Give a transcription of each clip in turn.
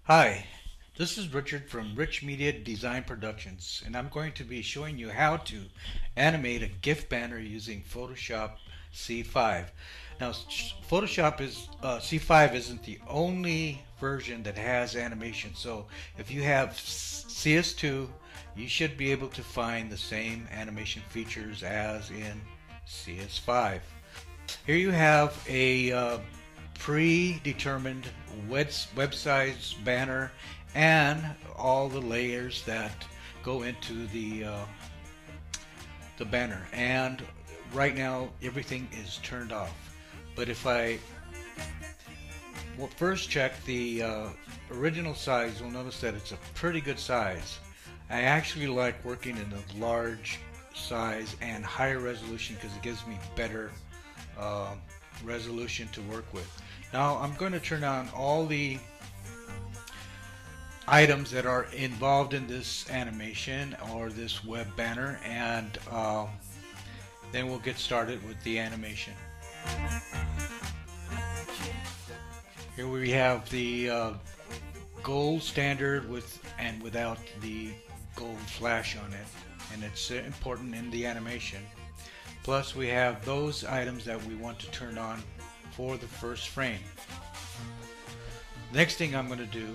Hi, this is Richard from Rich Media Design Productions, and I'm going to be showing you how to animate a GIF banner using Photoshop C5. Now, Photoshop is C5 isn't the only version that has animation, so if you have CS2, you should be able to find the same animation features as in CS5. Here you have a predetermined website banner and all the layers that go into the banner. And right now everything is turned off. But if I first check the original size, you'll notice that it's a pretty good size. I actually like working in a large size and higher resolution because it gives me better resolution to work with. Now I'm going to turn on all the items that are involved in this animation or this web banner, and then we'll get started with the animation. Here we have the gold standard with and without the gold flash on it, and it's important in the animation. Plus we have those items that we want to turn on for the first frame. Next thing I'm going to do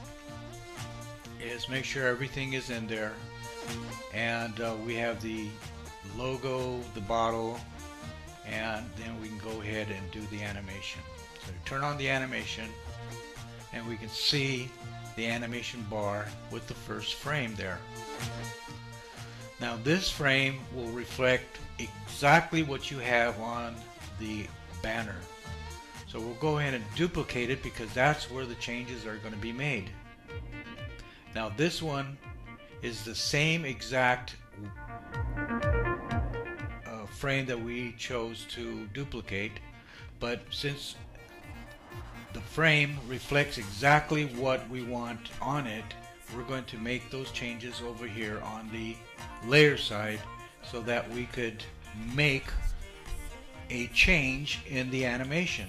is make sure everything is in there, and we have the logo, the bottle, and then we can go ahead and do the animation. So turn on the animation and we can see the animation bar with the first frame there. Now this frame will reflect exactly what you have on the banner. So we'll go ahead and duplicate it because that's where the changes are going to be made. Now this one is the same exact frame that we chose to duplicate, but since the frame reflects exactly what we want on it, we're going to make those changes over here on the layer side so that we could make a change in the animation.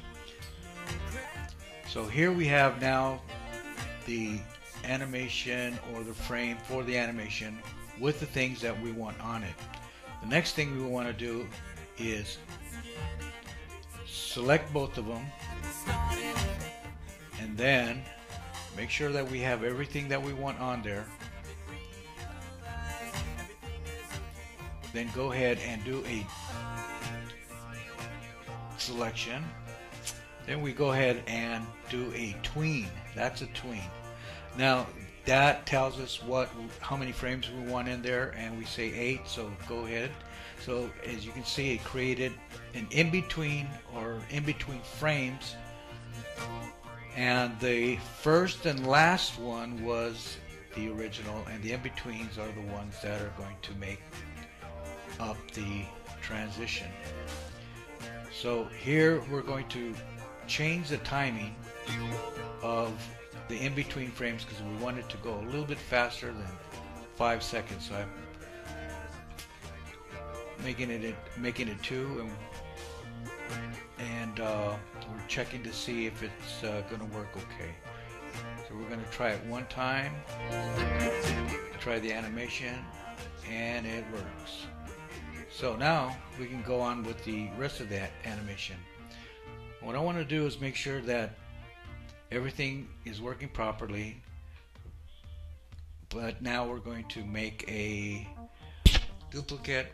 So here we have now the animation or the frame for the animation with the things that we want on it. The next thing we want to do is select both of them and then make sure that we have everything that we want on there. Then go ahead and do a selection. Then we go ahead and do a tween. That's a tween. Now that tells us how many frames we want in there, and we say 8, so go ahead. So as you can see, it created an in-between or in-between frames, and the first and last one was the original, and the in-betweens are the ones that are going to make up the transition. So here we're going to change the timing of the in-between frames because we want it to go a little bit faster than 5 seconds. So I'm making it 2, and we're checking to see if it's going to work okay. So we're going to try it one time, try the animation, and it works. So now we can go on with the rest of that animation. What I want to do is make sure that everything is working properly, but now we're going to make a duplicate,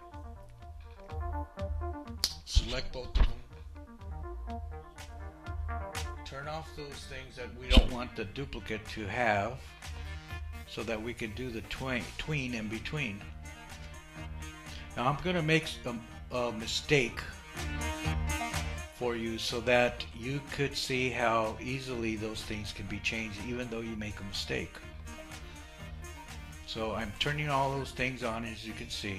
select both of them, turn off those things that we don't want the duplicate to have so that we can do the tween in between. Now I'm going to make a mistake for you so that you could see how easily those things can be changed even though you make a mistake. So I'm turning all those things on, as you can see.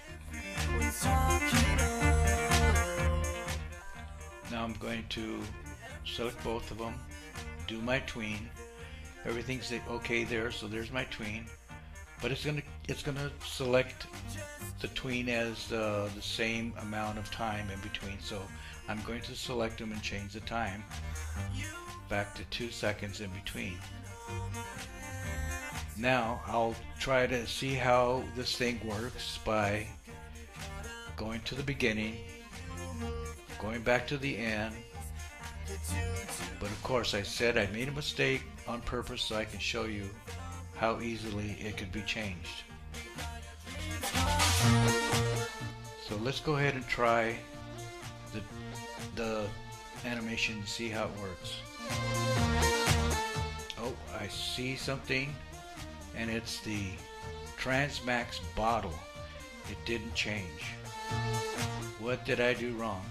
Now I'm going to select both of them, do my tween. Everything's okay there, so there's my tween. But it's gonna select the tween as the same amount of time in between. So I'm going to select them and change the time back to 2 seconds in between. Now I'll try to see how this thing works by going to the beginning, going back to the end. But of course, I said I made a mistake on purpose so I can show you how easily it could be changed. So let's go ahead and try the animation and see how it works. Oh, I see something, and it's the Transmax bottle. It didn't change. What did I do wrong?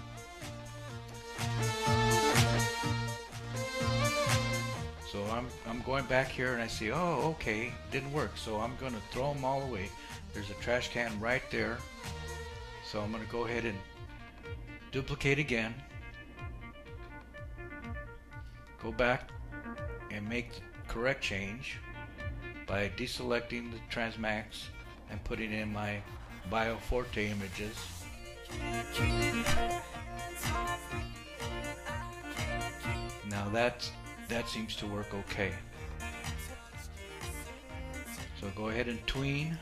So I'm going back here and I see, oh, okay, didn't work. So I'm going to throw them all away. There's a trash can right there. So I'm going to go ahead and duplicate again. Go back and make the correct change by deselecting the Transmax and putting in my Bio Forte images. Now that seems to work okay. So go ahead and tween,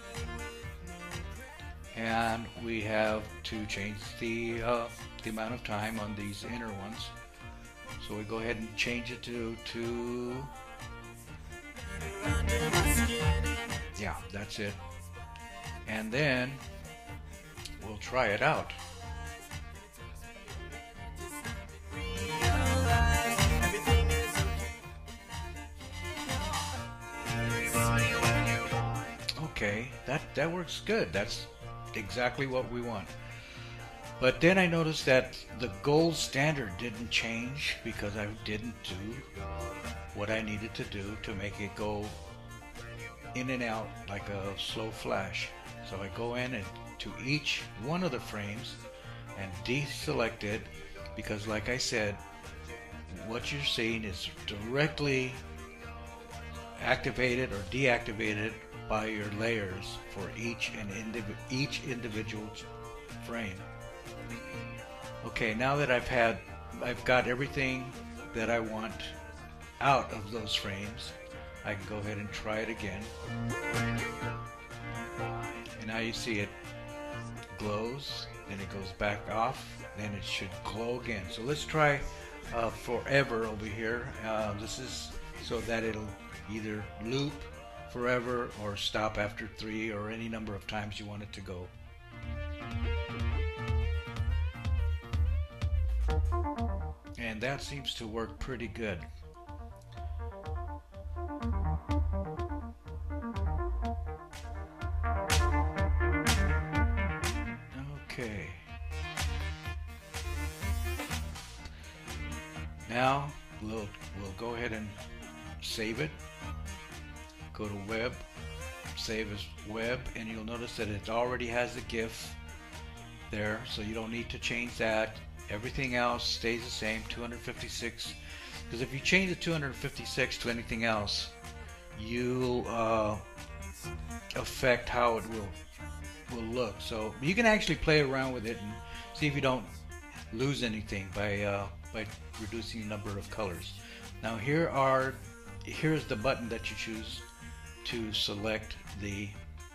and we have to change the amount of time on these inner ones. So we go ahead and change it to yeah, that's it. And then we'll try it out. Okay, that works good. That's exactly what we want. But then I noticed that the gold standard didn't change because I didn't do what I needed to do to make it go in and out like a slow flash. So I go in and to each one of the frames and deselect it, because like I said, what you're seeing is directly activated or deactivated by your layers for each individual frame. Okay, now that I've got everything that I want out of those frames, I can go ahead and try it again. And now you see it glows, then it goes back off, then it should glow again. So let's try forever over here. This is so that it'll either loop forever or stop after 3 or any number of times you want it to go. And that seems to work pretty good. Okay. Now we'll go ahead and save it. Go to web, save as web, and you'll notice that it already has a GIF there, so you don't need to change that. Everything else stays the same, 256, because if you change the 256 to anything else, you'll affect how it will look. So you can actually play around with it and see if you don't lose anything by reducing the number of colors. Now here's the button that you choose to select the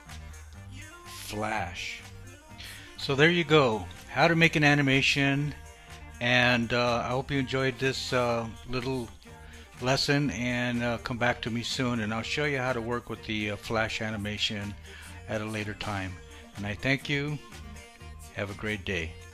flash. So there you go, how to make an animation. And I hope you enjoyed this little lesson, and come back to me soon and I'll show you how to work with the flash animation at a later time. And I thank you. Have a great day.